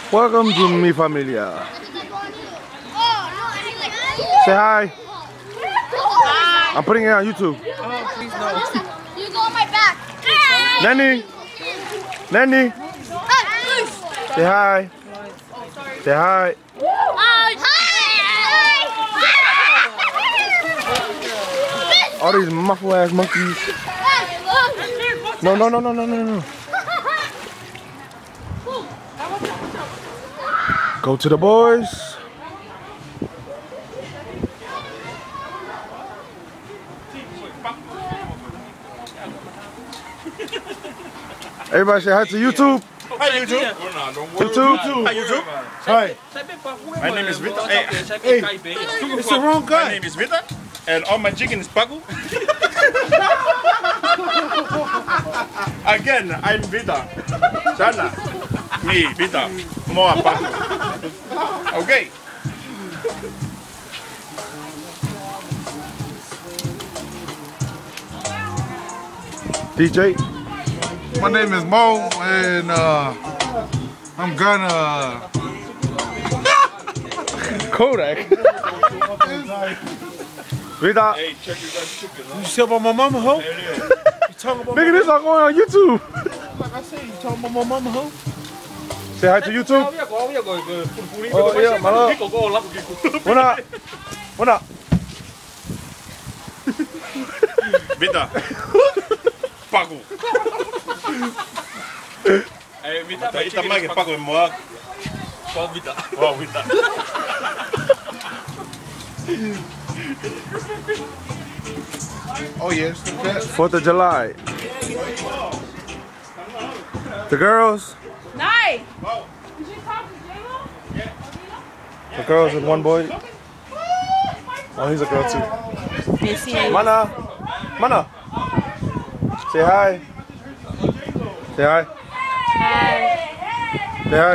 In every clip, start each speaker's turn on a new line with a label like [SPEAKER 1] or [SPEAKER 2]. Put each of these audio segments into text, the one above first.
[SPEAKER 1] Welcome to mi familia. Say hi.
[SPEAKER 2] Hi.
[SPEAKER 1] I'm putting it on YouTube.
[SPEAKER 2] Oh, please no. You go on my back.
[SPEAKER 1] Nanny. Nanny. Say hi. Say hi. All these muffle ass monkeys. No, no, no, no, no, no, no. Go to the boys. Everybody say hi to YouTube.
[SPEAKER 3] Hi YouTube.
[SPEAKER 1] YouTube.
[SPEAKER 3] Hi YouTube.
[SPEAKER 1] Hi.
[SPEAKER 3] My name is Vita.
[SPEAKER 1] Hey,
[SPEAKER 3] It's the wrong guy. My name is Vita, and all my chicken is Paco. Again, I'm Vita. Sana. Me, Vita. More Paco. Okay.
[SPEAKER 1] DJ.
[SPEAKER 4] My name is Mo, and I'm gonna
[SPEAKER 1] Kodak. Rita.
[SPEAKER 3] Hey, check your guys' chicken.
[SPEAKER 4] You say about my mama, ho? You talking about
[SPEAKER 1] Nigga, this all going on YouTube.
[SPEAKER 4] like I said, you talking about my mama, ho?
[SPEAKER 1] Say hi to YouTube. Oh yeah, my love. What up? What up?
[SPEAKER 3] Vita. Paco. Hey, Vita, ita más que Paco en moda. Wow, Vita. Wow, Vita.
[SPEAKER 4] Oh yes,
[SPEAKER 1] 4th of July. The girls.
[SPEAKER 2] Nice.
[SPEAKER 1] The girls and one boy. Oh, he's a girl too. Mana. Mana. Say hi. Say hi. Say hi.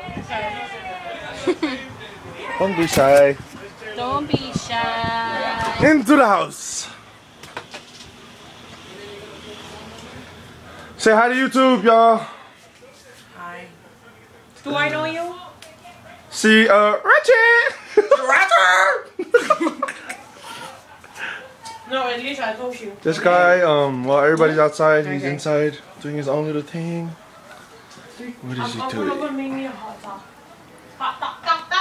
[SPEAKER 1] Don't be shy.
[SPEAKER 2] Don't be shy.
[SPEAKER 1] Into the house. Say hi to YouTube, y'all.
[SPEAKER 2] Hi. Do I know you?
[SPEAKER 1] See, Ratchet.
[SPEAKER 2] No, at least I told you.
[SPEAKER 1] This guy, while everybody's outside, he's inside doing his own little thing. What is he doing?
[SPEAKER 2] I'm gonna make me a hot dog. Hot dog.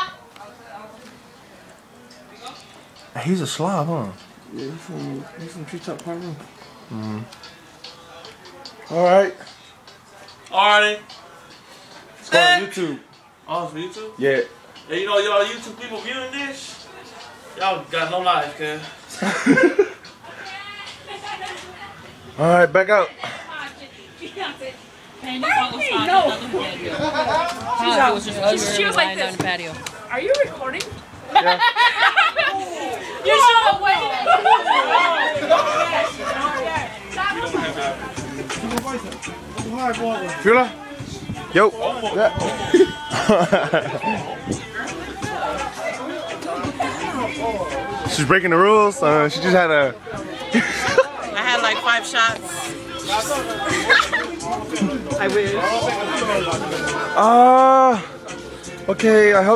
[SPEAKER 1] He's a slob, huh?
[SPEAKER 4] Yeah, he's from Treetop Park Room.
[SPEAKER 1] Alright.
[SPEAKER 3] Alrighty.
[SPEAKER 1] It's going on YouTube.
[SPEAKER 3] Oh, it's for YouTube?
[SPEAKER 1] Yeah.
[SPEAKER 3] Hey, you know, y'all YouTube people viewing this? Y'all got no life, cuz.
[SPEAKER 1] Alright, back out.
[SPEAKER 2] She was like this.
[SPEAKER 5] Patio.
[SPEAKER 2] Are you recording?
[SPEAKER 1] Yeah.
[SPEAKER 2] You're so wait.
[SPEAKER 1] Fula? Yo. Yeah. She's breaking the rules. She just had a.
[SPEAKER 5] I had like 5 shots. I wish.
[SPEAKER 1] Okay, I hope.